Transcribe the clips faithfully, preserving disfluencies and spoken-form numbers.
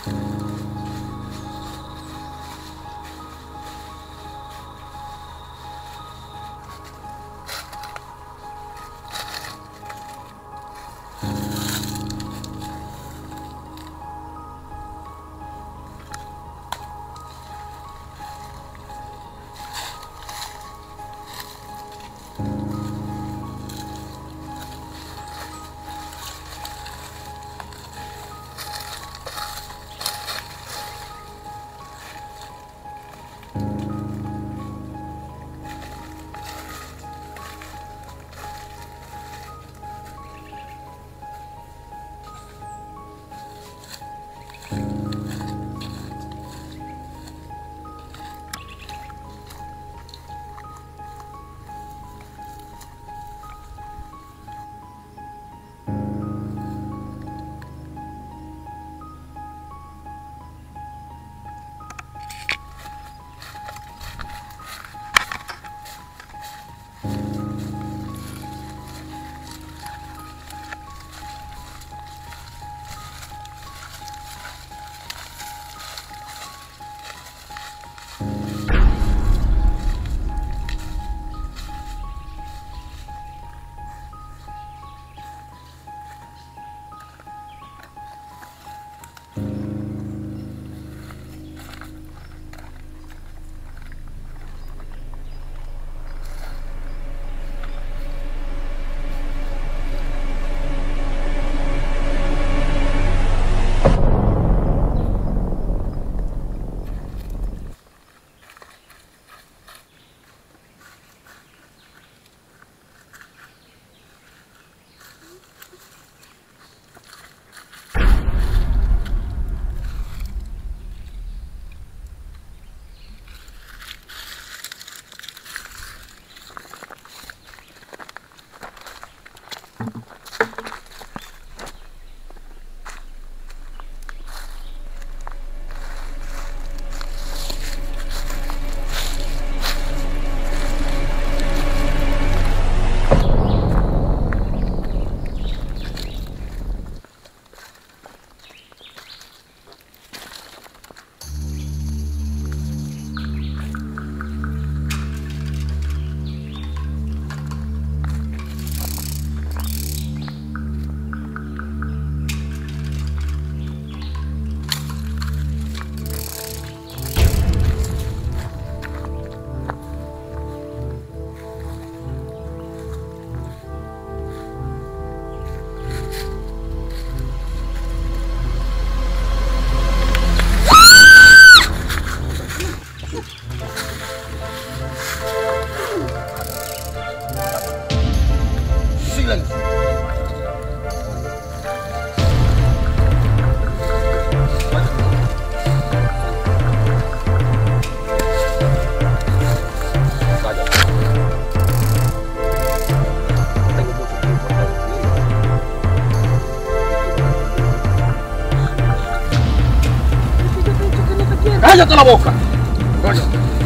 ¡Cállate la boca! Coño.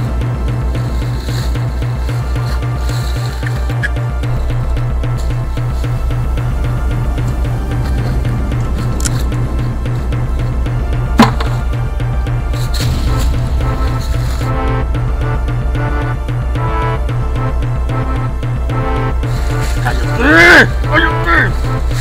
¡Cállate! ¡Cállate!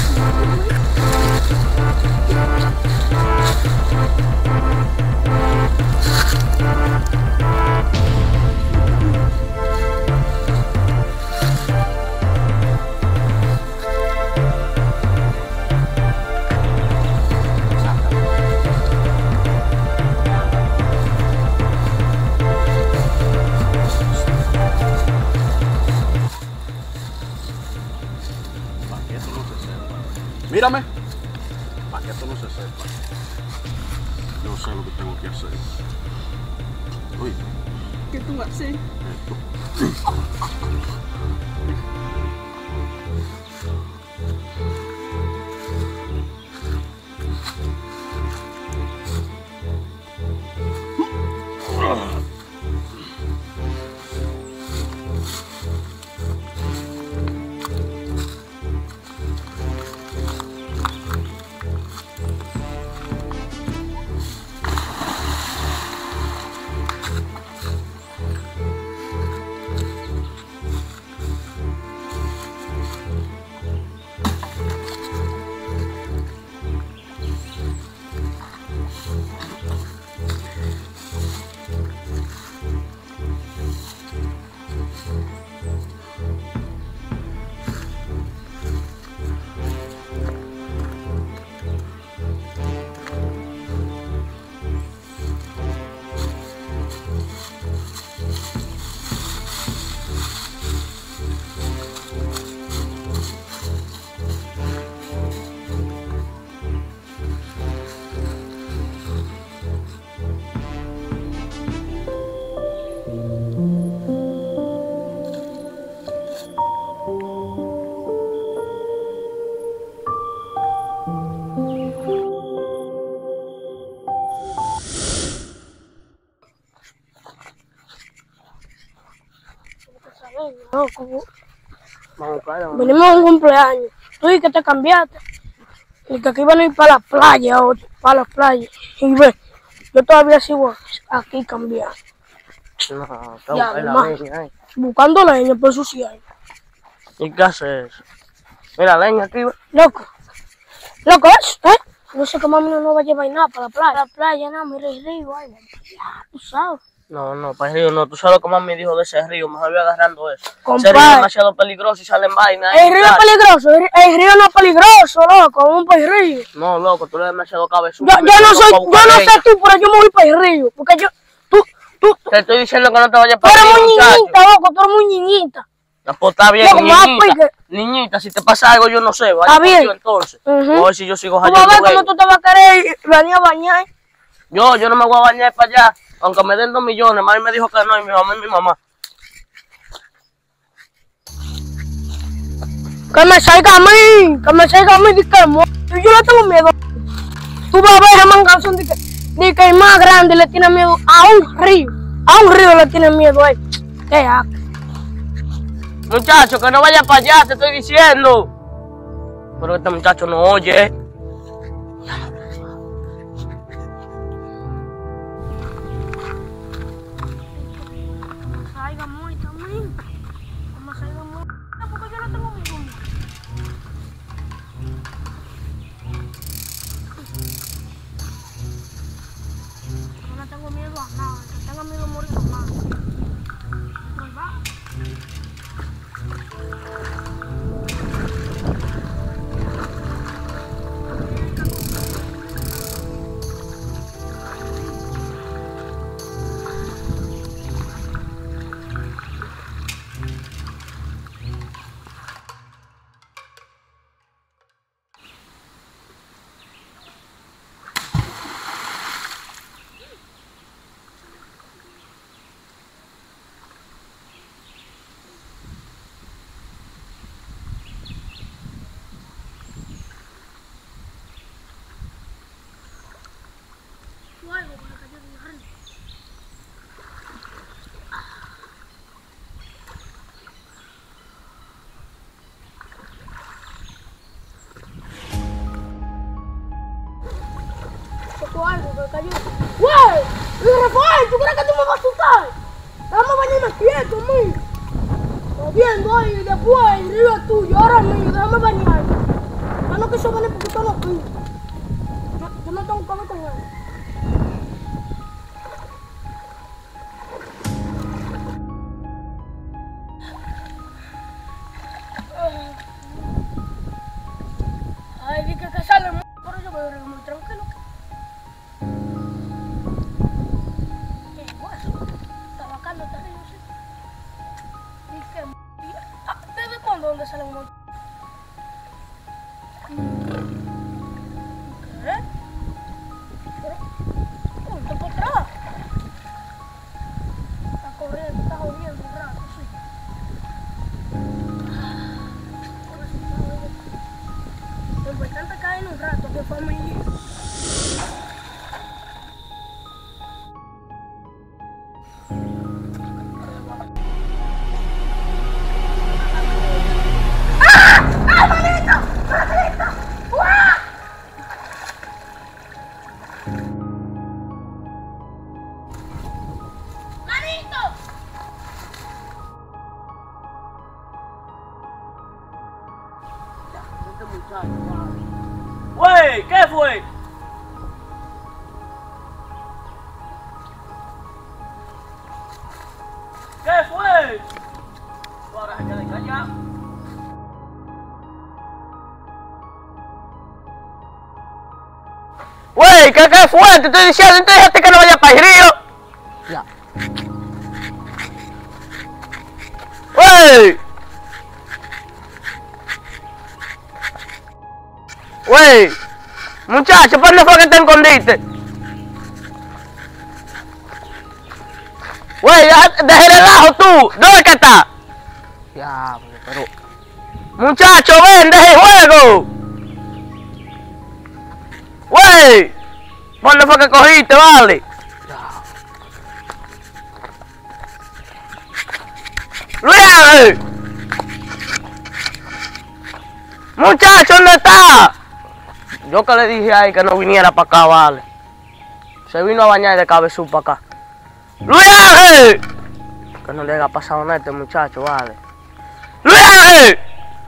Mírame, para que esto no se sepa. Yo sé lo que tengo que hacer. Uy. ¿Qué tú haces? Esto. loco. Vamos para allá. Venimos a un cumpleaños. Tú y que te cambiaste. Y que aquí van a ir para la playa, o para la playa. Y ve, yo todavía sigo aquí cambiado. No, está Ya, buscando la mamá. leña ahí. Buscando leña por su cielo. ¿Y qué haces eso? Mira, leña aquí, ve. Loco. Loco, eso, ¿eh? No sé cómo mami no nos va a llevar nada para la playa. Para la playa, no, mira el río, ay, ya, tú sabes. No, no, para el río no. Tú sabes lo que más me dijo de ese río. Mejor voy agarrando eso. Compadre. Ese río es demasiado peligroso y salen vainas. El río es peligroso, el, el río no es peligroso, loco, vamos para el río. No, loco, tú eres demasiado cabezudo. Yo, yo no soy, yo no sé tú, pero yo me voy para el río, porque yo, tú, tú, tú, Te estoy diciendo que no te vayas tú para el eres río, muy muchacho. niñita, loco, tú eres muy niñita. No, pues está bien, Loco, más niñita. pique. Niñita, si te pasa algo, yo no sé. Vaya Está bien. contigo, entonces. Ujú. Voy a ver si yo sigo Tú vas a ver hallando cómo tú te vas a querer venir a bañar. Yo, yo no me voy a bañar para allá. Aunque me den dos millones, mami me dijo que no, y mi mamá y mi mamá. Que me salga a mí, que me salga a mí, de que mo- yo no tengo miedo. Tú vas a ver a Manganzón de que, de que el más grande le tiene miedo a un río. A un río le tiene miedo a él. Qué asco. Muchacho, que no vaya para allá, te estoy diciendo. Pero este muchacho no oye. Salga muy también. Como salga muy. Porque yo no tengo miedo. Yo no tengo miedo a nada. Que tenga miedo a morir a nada. Ahí va. Algo para que yo diga algo. Tocó algo que cayó. ¡Güey! ¡Rafael! ¿Tú crees que tú me vas a asustar? Déjame bañarme quieto, mío. Estoy viendo ahí, después el río es tuyo, ahora es mío, déjame bañarme. Yo no quiso venir porque tú no quiso. Yo, yo no tengo que ver con él. Ay, dije que sale muy, pero yo voy muy tranquilo. Qué hueso. Está bacano este río, sí. Dije, ah, ¿desde cuándo dónde salen muy? ¿Qué? Pero, punto por atrás. Está corriendo, está jodiendo un rato, sí. Lo importante es caer en un rato, que familia. Güey, ¿qué fue? ¿Qué fue? Ahora se queda callado. Güey, ¿qué, ¿qué fue? Te estoy diciendo, ¿te dijiste que no vaya para el río? Ya. Güey. Güey. Muchacho, ¿por dónde fue que te escondiste? Güey, deja el relajo tú. ¿Dónde que está? Diablo, pero... Muchacho, ven, deja el juego. Güey. ¿Por dónde fue que cogiste, vale? Luis Ángel. Muchacho, ¿dónde está? Yo que le dije ahí que no viniera para acá, vale. Se vino a bañar de cabezú para acá. ¡Luis Ángel! Que no le haya pasado nada a este muchacho, vale. ¡Luis Ángel!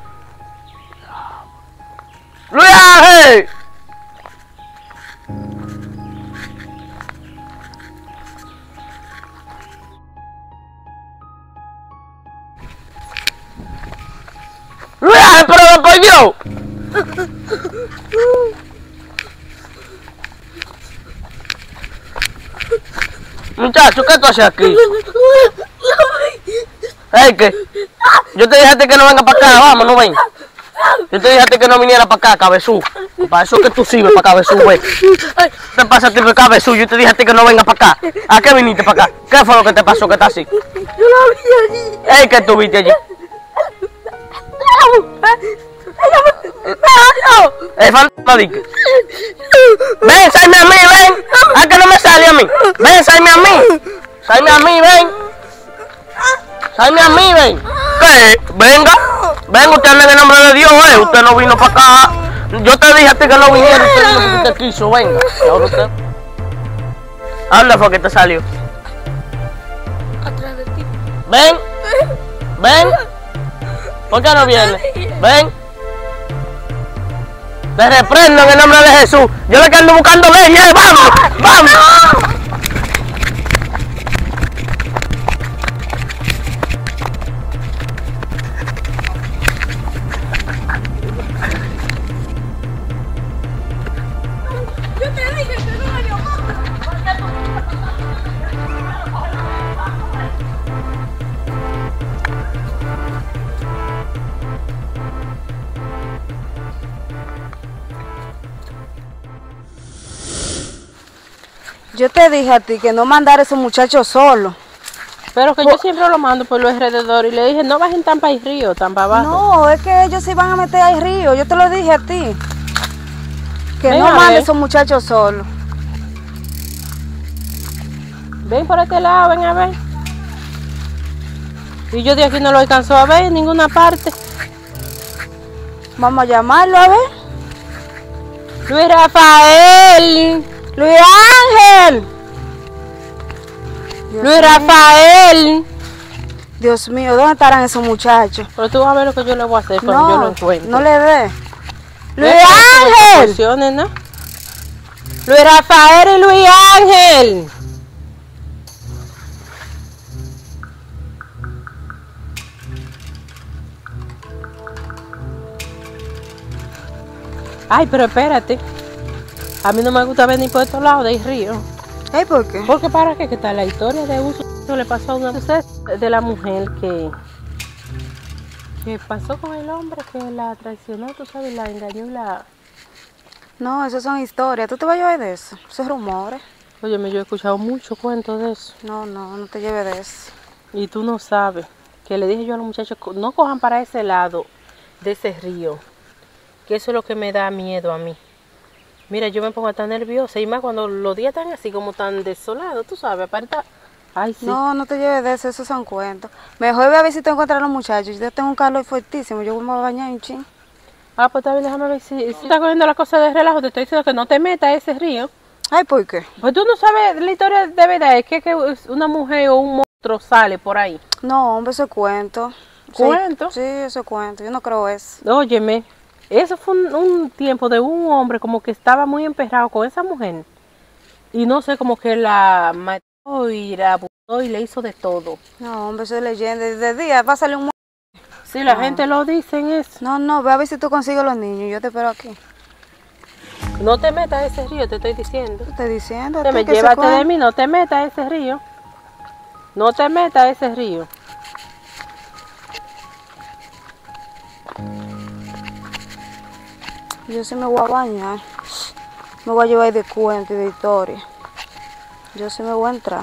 ¡Luis Ángel! ¡Luis Ángel, pero me cogió! Muchacho, ¿qué tú haces aquí? Hey, ¿qué? Yo te dije a ti que no venga para acá, vamos, no ven. Yo te dije a ti que no viniera para acá, cabezú. Para eso que tú sirves para cabezú, güey. ¿Qué te pasa a ti por cabezú? Yo te dije a ti que no venga para acá. ¿A qué viniste para acá? ¿Qué fue lo que te pasó que está así? Yo la vi allí. Hey, ¿qué tú viste allí? El fantasma dique. Ven, sáime a mí, ven. ¿A que no me sale a mí? Ven, sáime a mí. Sáime a mí, ven. Sáime a mí, ven. ¿Qué? Venga. Ven, usted anda en el nombre de Dios, eh. Usted no vino para acá. Yo te dije a ti que no viniera. Usted dijo que usted quiso, venga. ¿Y ahora usted? ¿A dónde fue que te salió? Atrás de ti. Ven. Ven. ¿Por qué no viene? Ven. Te reprendo en el nombre de Jesús. Yo le que ando buscando leña. ¡Eh, vamos! ¡Vamos! Yo te dije que no me llamó. Yo te dije a ti que no mandara a esos muchachos solos. Pero que yo siempre lo mando por los alrededores y le dije, no bajen tan para el río, tan para abajo. No, es que ellos se van a meter al río. Yo te lo dije a ti. Que Ven no a mande ver. a esos muchachos solos. Ven por este lado, ven a ver. Y yo de aquí no lo alcanzó a ver en ninguna parte. Vamos a llamarlo a ver. Luis Rafael, Luis Ángel. Dios Luis mío. Rafael. Dios mío, ¿dónde estarán esos muchachos? Pero tú vas a ver lo que yo le voy a hacer cuando yo lo No, encuentre. no le dé. Luis Ven, Ángel. proporciones, ¿no? Luis Rafael y Luis Ángel. Ay, pero espérate. A mí no me gusta venir por estos lados del río. ¿Eh, por qué? Porque para qué, que está la historia de uso que le pasó a una mujer, de la mujer que, que pasó con el hombre que la traicionó, tú sabes, la engañó y la... No, esas son historias. ¿Tú te vas a llevar de eso? Esos rumores. Óyeme, yo he escuchado muchos cuentos de eso. No, no, no te lleves de eso. Y tú no sabes, que le dije yo a los muchachos, no cojan para ese lado de ese río, que eso es lo que me da miedo a mí. Mira, yo me pongo tan nerviosa, y más cuando los días están así como tan desolados, tú sabes, aparte... Ay, sí. No, no te lleves de eso, esos son cuentos. Mejor ve a ver si te encuentras a los muchachos. Yo tengo un calor fuertísimo, yo me voy a bañar un chin. Ah, pues está bien, déjame ver si, si estás cogiendo las cosas de relajo, te estoy diciendo que no te metas a ese río. Ay, ¿por qué? Pues tú no sabes la historia de verdad, es que, que una mujer o un monstruo sale por ahí. No, hombre, eso es cuento. Sí, ¿Cuento? Sí, eso es cuento. Yo no creo eso. Óyeme, eso fue un, un tiempo de un hombre como que estaba muy emperrado con esa mujer. Y no sé, como que la mató y la abusó y le hizo de todo. No, hombre, eso es leyenda. De día va a salir un... mu- Sí, la No. gente lo dice en eso. No, no, ve a ver si tú consigues los niños. Yo te espero aquí. No te metas a ese río, te estoy diciendo. Te estoy diciendo. Te tú, me que ese llévate de cuento- mí, no te metas a ese río. No te metas a ese río. Yo sí me voy a bañar. Me voy a llevar de cuento y de historia. Yo sí me voy a entrar.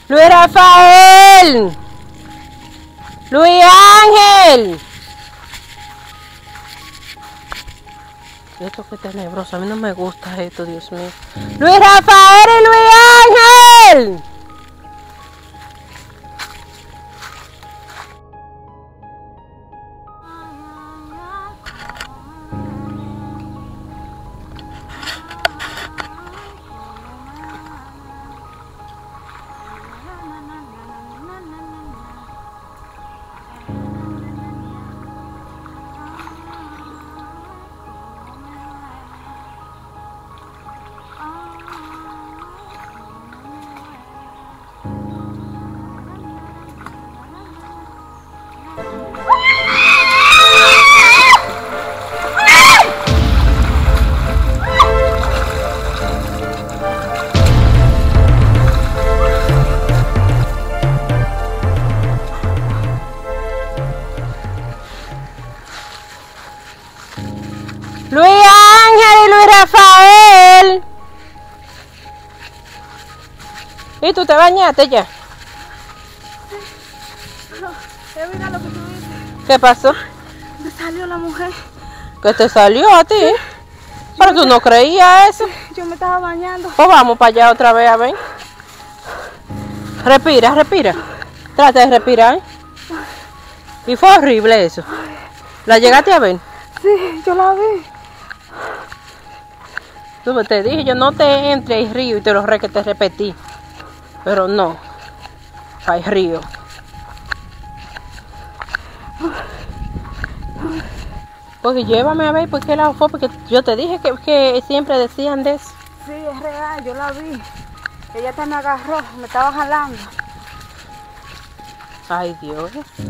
Luis Rafael. Luis Ángel. Esto que tenebroso, a mí no me gusta esto, Dios mío. Luis Rafael y Luis Ángel. Luis Ángel y Luis Rafael. ¿Y tú te bañaste ya? No, es verdad lo que tú dices. ¿Qué pasó? Me salió la mujer. ¿Qué te salió a ti? Pero tú no creías eso. Yo me estaba bañando. Pues vamos para allá otra vez, a ver. Respira, respira. Trata de respirar. Y fue horrible eso. ¿La llegaste a ver? Sí, yo la vi. Tú te dije, yo no te entre al río y te lo re que te repetí. Pero no. Hay río. Pues llévame a ver por qué lado fue, porque yo te dije que, que siempre decían de eso. Sí, es real, yo la vi. Ella te me agarró, me estaba jalando. Ay, Dios.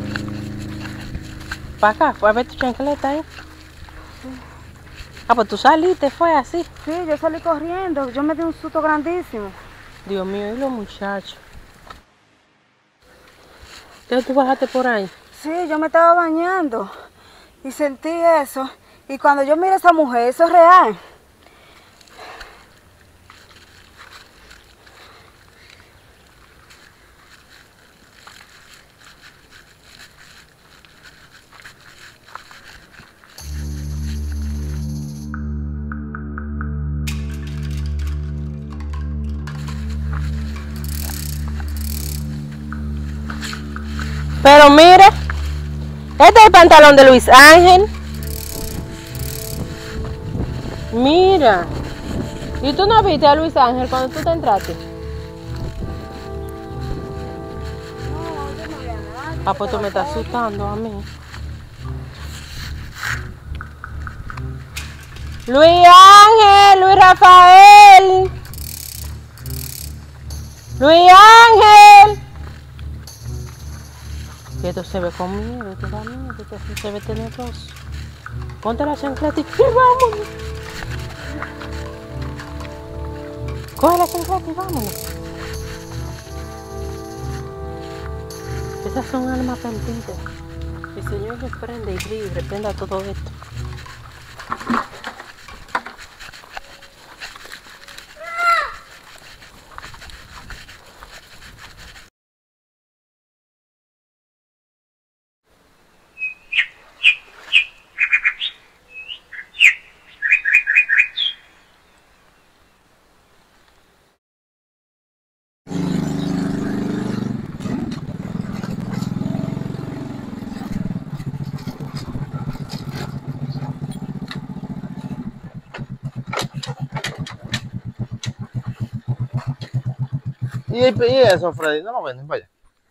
Para acá, fue a ver tu chancleta ahí. Ah, pues tú saliste, fue así. Sí, yo salí corriendo, yo me di un susto grandísimo. Dios mío, y los muchachos. Entonces tú bajaste por ahí. Sí, yo me estaba bañando y sentí eso. Y cuando yo miré a esa mujer, eso es real. Pero mire, este es el pantalón de Luis Ángel. Mira. ¿Y tú no viste a Luis Ángel cuando tú te entraste? No, yo no vi a nadie. Ah, pues tú me estás asustando a mí. Luis Ángel, Luis Rafael. Luis Ángel. Que esto se ve conmigo, esto da miedo, esto se ve tenebroso. Ponte la chancleta y vámonos. Coge la chancleta y vámonos. Esas son almas perdidas. El Señor reprende y ríe y reprenda todo esto. ¿Y, y eso, Freddy? ¿No lo venden para allá?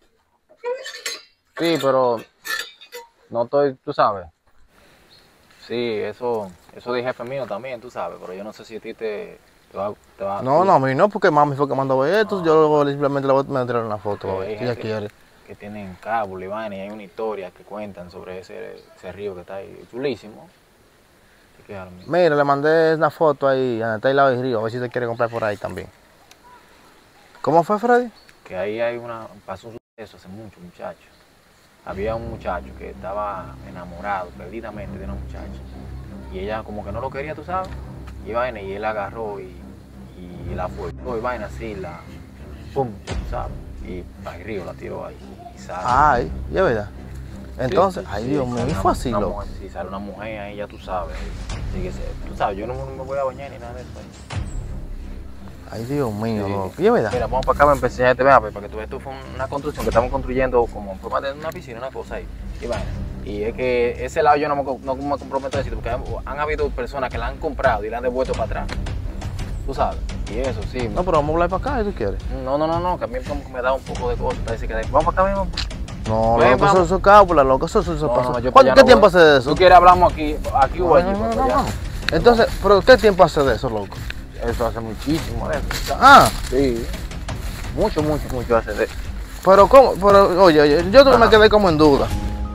Sí, pero no estoy, tú sabes. Sí, eso, eso de jefe mío también, tú sabes, pero yo no sé si a ti te, te va, te va No, no, a mí no, porque mami fue que mandó a ver esto. No. Yo simplemente le voy a meter una foto, a Hay ver, si ella gente quiere. que tienen cable y vaina, y hay una historia que cuentan sobre ese, ese río que está ahí, chulísimo. Te queda lo mismo. Mira, le mandé una foto ahí, está al lado del río, a ver si te quiere comprar por ahí también. ¿Cómo fue, Freddy? Que ahí hay una, pasó un suceso hace mucho, muchachos. Había un muchacho que estaba enamorado perdidamente de una muchacha. Y ella como que no lo quería, tú sabes. Y vaina, y él agarró y, y la fue. Y vaina así, la pum, tú sabes. y al río la tiró ahí. Y sale. Ay, ¿y es verdad? Entonces, Sí, ay sí, Dios sale mío, y una- fue así, una loco. mujer, sí, sale una mujer ahí, ya tú sabes. Así que, se- tú sabes, yo no me voy a bañar ni nada de eso ahí. Ay Dios mío, Sí. loco. ¿Y es verdad? Mira, vamos para acá, me empecé a te veas, para que tú veas, esto fue una construcción que estamos construyendo como en forma de una piscina, una cosa ahí. Y vaina. Y es que ese lado yo no me, co- no me comprometo a decirlo, porque han, han habido personas que la han comprado y la han devuelto para atrás. Tú sabes. Y eso, sí. No, pero vamos a hablar para acá, si tú quieres. No, no, no, no, que a mí como que me da un poco de cosas. Parece que de- vamos para acá mismo. No, Ven, loco, eso, vamos. eso es cábula, loco, eso, eso, eso No, pasó. no, yo para ¿Cuánto- allá ¿Qué no tiempo voy. hace de eso? Si quieres hablamos aquí, aquí o No, allí. no, no, para no, allá. vamos. Entonces, ¿pero qué tiempo hace de eso, loco? Eso hace muchísimo de eso. Ah, Sí. Mucho, mucho, mucho hace de eso. pero ¿cómo? Pero, oye, oye, yo me Ajá. quedé como en duda.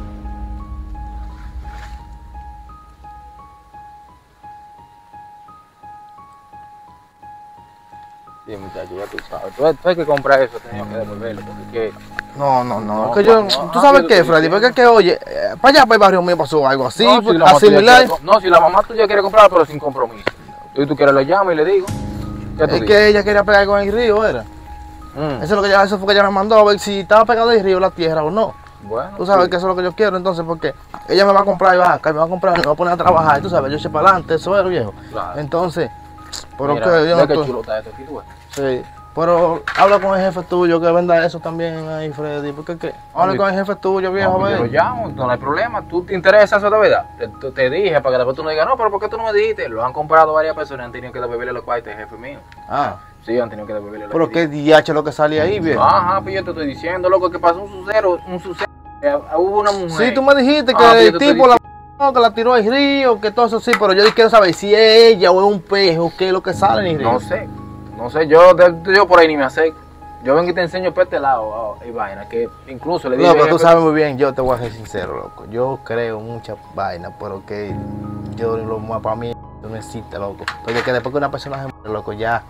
Sí, muchachos, ya tú sabes. Tú, tú hay que comprar eso, tenías que devolverlo, porque es que... No, no, no, No, es que yo, no, ¿tú ah, sabes yo qué, te Freddy? entiendo. Porque es que, oye, eh, para allá, para el barrio mío pasó algo así, no, pues, si la mamá tuya similar. quiere- no, si la mamá tuya quiere comprar, pero sin compromiso. Y tú quieres, lo llamo y le digo. ¿Qué tú Es dices? que ella quería pegar con el río, era. Mm, Eso, es lo que ella, eso fue que ella me mandó a ver si estaba pegado el río la tierra o no. Bueno, Tú sabes sí. que eso es lo que yo quiero, entonces, porque ella me va a comprar y va acá, me va a comprar y me va a poner a trabajar, y tú sabes, yo eché para adelante, eso era viejo. Claro. Entonces, pero Mira, que yo no ve qué estoy- chulo está esto aquí, tú ves. Sí, pero habla con el jefe tuyo que venda eso también ahí, Freddy, porque qué, habla Oye, con el jefe tuyo, viejo, No, yo lo ve. llamo, no hay problema. ¿Tú te interesa eso de verdad? Te, te- te dije para que después tú no digas, no, pero ¿por qué tú no me dijiste? Lo han comprado varias personas y han tenido que devolverle los cuartos, jefe mío. Ah, Sí, han tenido que devolverle los pero qué diache lo que sale ahí, viejo. Ajá, pues yo te estoy diciendo, loco, que pasó un sucero, un sucero. eh, Hubo una mujer. Sí, tú me dijiste que Ah, pues yo el te estoy tipo la no, que la tiró al río, que todo eso sí, pero yo quiero saber si es ella o es un pez o qué es lo que sale en el río. No sé, no sé, yo, de- yo por ahí ni me acerco. Yo vengo y te enseño por este lado, oh, y vaina, que incluso le dije... No, pero tú jefe, sabes muy bien, yo te voy a ser sincero, loco. Yo creo muchas vainas, pero que yo lo más para mí no existe, loco. Porque que después que una persona se muere, loco, ya.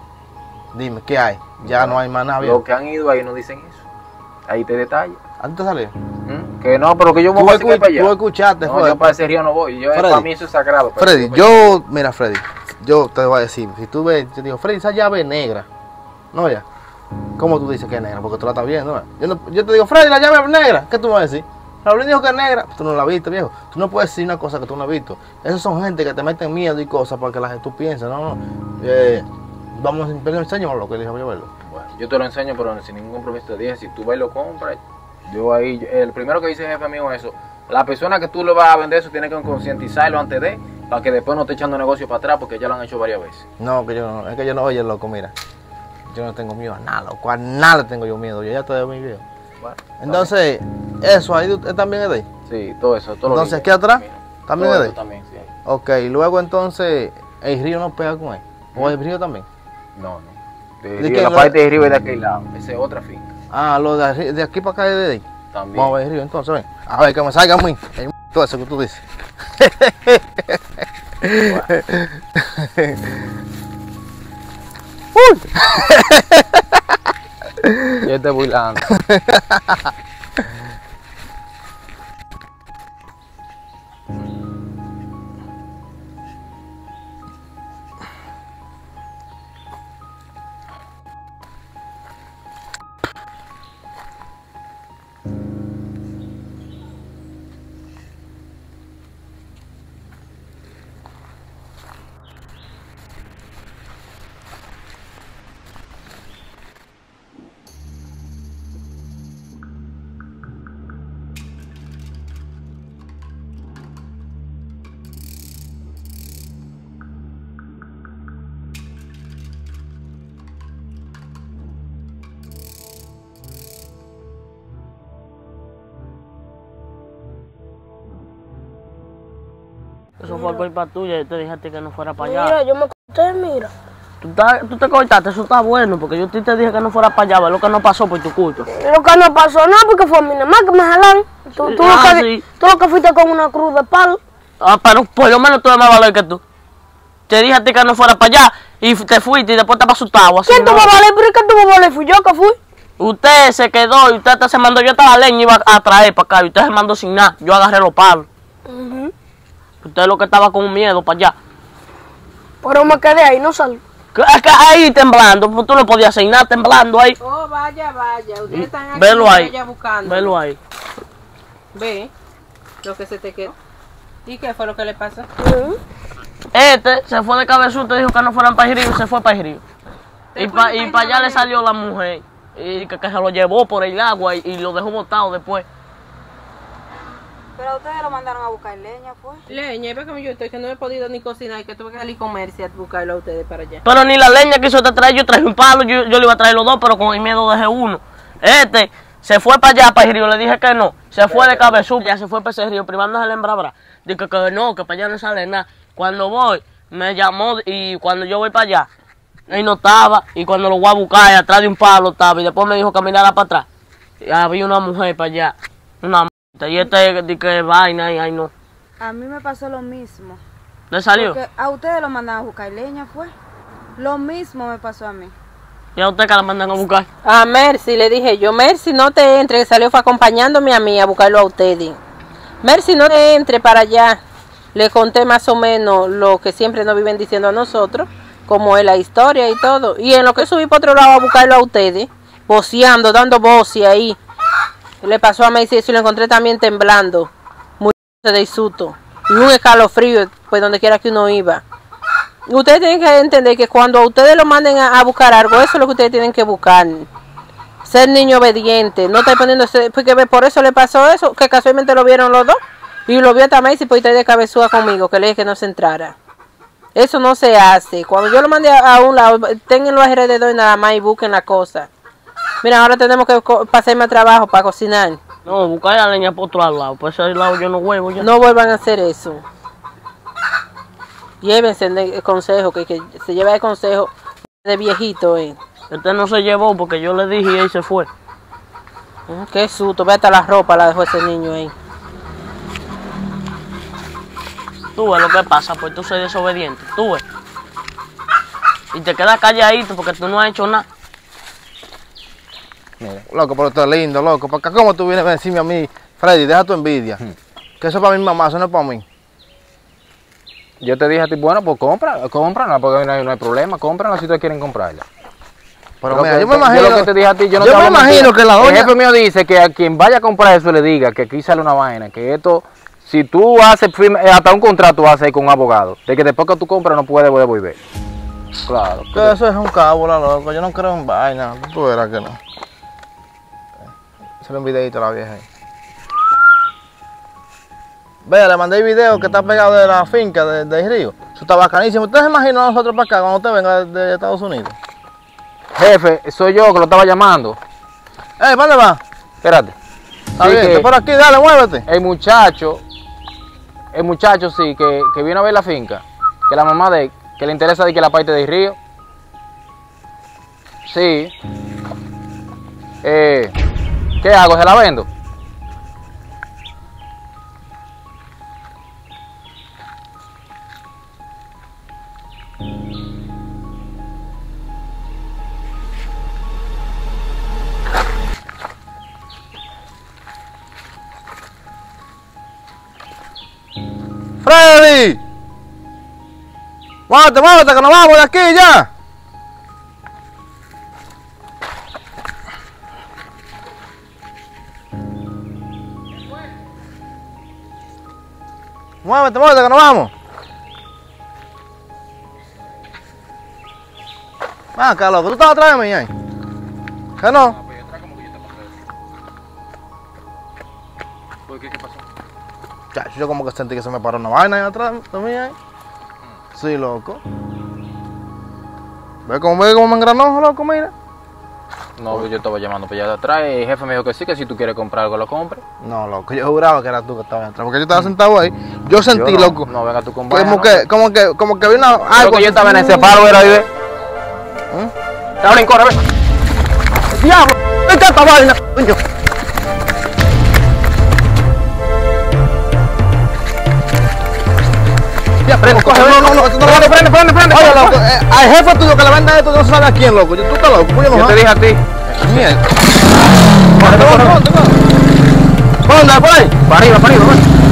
Dime, ¿qué hay? Ya no hay más nada, Los viejo. que han ido ahí no dicen eso. Ahí te detalla. ¿A ti te salió? ¿Mm? Que no, pero que yo me Tú, voy a acercar escu- para allá. tú escuchaste, No, fue. yo para ese río no voy. Yo, Freddy. para mí eso es sagrado. pero Freddy, yo- yo, mira, Freddy, yo te voy a decir, si tú ves, yo te digo, Freddy, esa llave es negra. No, ya. ¿Cómo tú dices que es negra? Porque tú la estás viendo, ¿no? Yo, no- yo te digo, Freddy, la llave es negra. ¿Qué tú me vas a decir? Raúl dijo que es negra. Tú no la viste, viejo. Tú no puedes decir una cosa que tú no has visto. Esos son gente que te meten miedo y cosas para que la gente tú pienses. No, no. Eh, vamos, enséñame lo que le dijo yo verlo. Bueno, yo te lo enseño, pero sin ningún compromiso te dije, si tú vas y lo compras, yo ahí, el primero que dice el jefe mío es eso. La persona que tú le vas a vender eso tiene que concientizarlo antes de, para que después no esté echando negocio para atrás, porque ya lo han hecho varias veces. No, que yo no, es que yo no, oye, loco, mira. Yo no tengo miedo a nada, loco. A nada tengo yo miedo. Yo ya estoy muy viejo. Bueno, Entonces, eso ahí eh, también es de ahí. sí, todo eso. Todo lo Entonces, que- aquí atrás, Mira, también todo es de eso ahí. también, sí. Ok, luego entonces, el río no pega con él. O el río también. No, no. De, ¿De de qué? la Lo- parte de arriba y de aquel lado. Esa es otra finca. Ah, lo de, arri- de aquí para acá es de ahí. También. Vamos a ver el río entonces, ven. A ver, que me salga a mí. el todo eso que tú dices. Uy. Yo estoy burlando. Eso fue culpa tuya y te dijiste que no fuera para allá. Mira, yo me conté, mira. Tú, estás- tú te cortaste, eso está bueno, porque yo a ti te dije que no fuera para allá, ve lo que no pasó por tu culpa. Lo que no pasó nada porque fue a mi mamá que me jalaron. Tú, tú, Ah, lo que, sí. tú lo que fuiste con una cruz de palo. Ah, pero por lo menos tú eres más valor que tú. Te dije a ti que no fuera para allá y te fuiste y después estaba asustado. Así ¿Quién no. tuvo valer? ¿Pero qué tuvo valer? Fui yo que fui. Usted se quedó y usted hasta se mandó, yo estaba leña y iba a traer para acá y usted se mandó sin nada. Yo agarré los palos. Ujú. Usted lo que estaba con miedo para allá. Pero me quedé ahí, no salí. ¿Qué Es que ahí temblando, pues tú no podías hacer nada temblando ahí. Oh, vaya, vaya. Ustedes están aquí Velo ahí. allá buscando. Velo ahí. Ve lo que se te quedó. ¿Y qué fue lo que le pasó? Este se fue de cabezuto, dijo que no fueran para el río y se fue para el río. Y para y pa allá le salió la mujer. Y que, que se lo llevó por el agua y, y lo dejó botado después. Pero a ustedes lo mandaron a buscar leña, pues. Leña, ve como yo estoy, que no he podido ni cocinar y que tuve que salir a comerse a buscarlo a ustedes para allá. Pero ni la leña quiso te traer, yo traje un palo, yo, yo le iba a traer los dos, pero con el miedo dejé uno. Este se fue para allá, para el río, le dije que no. Se fue de cabezudo, ya se fue para ese río, privándose la embrabra. Dije que no, que para allá no sale nada. Cuando voy, me llamó y cuando yo voy para allá, él no estaba. Y cuando lo voy a buscar, atrás de un palo estaba. Y después me dijo caminara para atrás. Y había una mujer para allá, una m***. Y este de que vaina y ay no. A mí me pasó lo mismo. ¿Le salió? Porque a ustedes lo mandaron a buscar leña, pues. Lo mismo me pasó a mí. ¿Y a usted que la mandan a buscar? A Mercy le dije yo, Mercy no te entre, que salió fue acompañándome a mí a buscarlo a ustedes. Mercy no te entre para allá. Le conté más o menos lo que siempre nos viven diciendo a nosotros, como es la historia y todo. Y en lo que subí por otro lado a buscarlo a ustedes, voceando, dando voce ahí. Le pasó a Mercy eso y lo encontré también temblando, muy de susto. Y un escalofrío, pues donde quiera que uno iba. Ustedes tienen que entender que cuando ustedes lo manden a, a buscar algo, eso es lo que ustedes tienen que buscar. Ser niño obediente, no estar poniéndose, porque por eso le pasó eso, que casualmente lo vieron los dos. Y lo vio también y pues estar de cabezúa conmigo, que le dije que no se entrara. Eso no se hace. Cuando yo lo mandé a, a un lado, ténganlo alrededor nada más y busquen la cosa. Mira, ahora tenemos que pasarme a trabajo para cocinar. No, buscar la leña por otro lado, por ese lado yo no huevo ya. No vuelvan a hacer eso. Llévense el consejo, que, que se lleva el consejo de viejito. Eh. Este no se llevó porque yo le dije y él se fue. Mm, qué susto, ve hasta la ropa la dejó ese niño ahí. Tú ves lo que pasa, pues tú soy desobediente, tú ves. Y te quedas calladito porque tú no has hecho nada. Mira, loco, pero esto es lindo, loco. ¿Para cómo tú vienes a decirme a mí, Freddy, deja tu envidia? Hmm. Que eso es para mi mamá, eso no es para mí. Yo te dije a ti, bueno, pues compra, cómprala, porque no hay, no hay problema, cómprala si ustedes quieren comprarla. Pero Lo mira, que, yo me imagino, yo lo que te dije a ti, yo no yo te me hablo imagino mentira. que la doña... El jefe mío dice que a quien vaya a comprar eso le diga que aquí sale una vaina, que esto, si tú haces, firma, hasta un contrato haces con un abogado, de que después que tú compras no puedes devolver. Claro. Que eso es un cábula, loco, yo no creo en vaina, tú verás que no. Un videito a la vieja ahí. Vea, le mandé el video que está pegado de la finca del de río. Eso está bacanísimo. ¿Ustedes se imaginan a nosotros para acá cuando usted venga de, de Estados Unidos? Jefe, soy yo que lo estaba llamando. ¡Eh, ¿para dónde va? Espérate. Está Sí, bien, que está por aquí, dale, muévete. El muchacho, el muchacho sí, que, que vino a ver la finca, que la mamá de él, que le interesa de que la parte del río. Sí. Eh... ¿Qué hago? ¿Se la vendo? ¡Freddy! ¡Muévete, muévete, que nos vamos de aquí ya! Muévete, muévete, que nos vamos. Ah, acá, loco, tú estabas atrás de mí ahí. ¿Qué no? ¿Por qué? ¿Qué pasó? Chacho, yo como que sentí que se me paró una vaina ahí atrás de mí ahí. Sí, loco. ¿Ves cómo, ve cómo me engranó, loco, mira? No, yo estaba llamando para allá de atrás y el jefe me dijo que sí, que si tú quieres comprar algo lo compres. No, loco, yo juraba que era tú que estabas atrás, porque yo estaba sentado ahí. Yo sentí, Yo no, loco. No, venga tú con Como vaina, que, no. como que, como que había una, Algo algo. que yo estaba en ese palo, era ahí, ve. ¿Eh? Ahora corre, ve. ¡Diablo! ¿Qué es esta vaina, coño? Ya, prende, coge, no, no, no, esto no Prende, va. prende, prende, prende. Oye, loco, eh, al jefe tuyo que le venda esto, yo no sabe a quién, loco. Tú estás loco, coño, Yo no. te dije a ti. Mierda. Corre, corre, corre. ¿Por dónde? ¿Por ahí? Para arriba, para arriba, ve.